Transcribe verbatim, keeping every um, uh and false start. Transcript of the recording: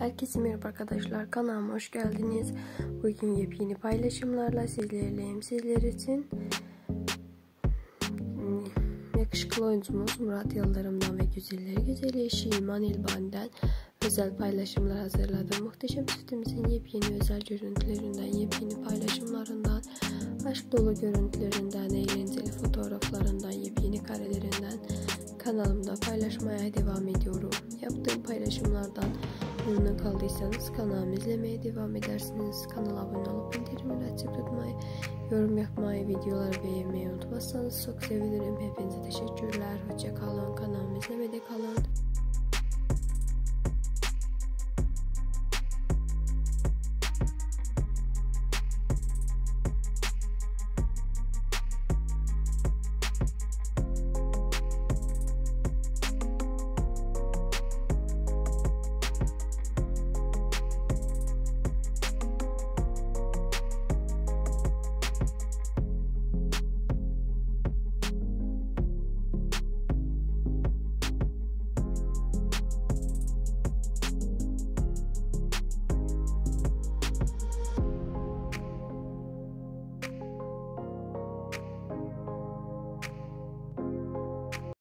Herkese merhaba arkadaşlar, kanalıma hoş geldiniz. Bugün yepyeni paylaşımlarla sizlerleyim. Sizler için yakışıklı oyuncumuz Murat Yıldırım'dan ve güzelleri güzeli eşi İman İlban'dan özel paylaşımlar hazırladım. Muhteşem çiftimizin yepyeni özel görüntülerinden, yepyeni paylaşımlarından, aşk dolu görüntülerinden, eğlenceli fotoğraflarından, yepyeni karelerinden kanalımda paylaşmaya devam ediyorum. Yaptığım paylaşımlardan memnun kaldıysanız kanalımı izlemeye devam edersiniz. Kanala abone olup bildirimleri açık tutmayı, yorum yapmayı, videoları beğenmeyi unutmazsanız çok sevinirim. Hepinize teşekkürler. Hoşça kalın. Kanalımı izlemede kalın.